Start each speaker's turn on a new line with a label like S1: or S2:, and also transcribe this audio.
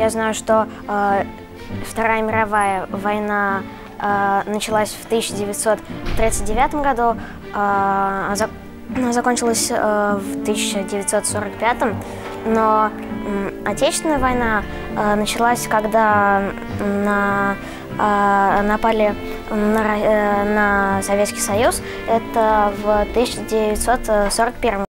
S1: Я знаю, что Вторая мировая война началась в 1939 году, закончилась в 1945, но Отечественная война началась, когда напали на Советский Союз. Это в 1941 году.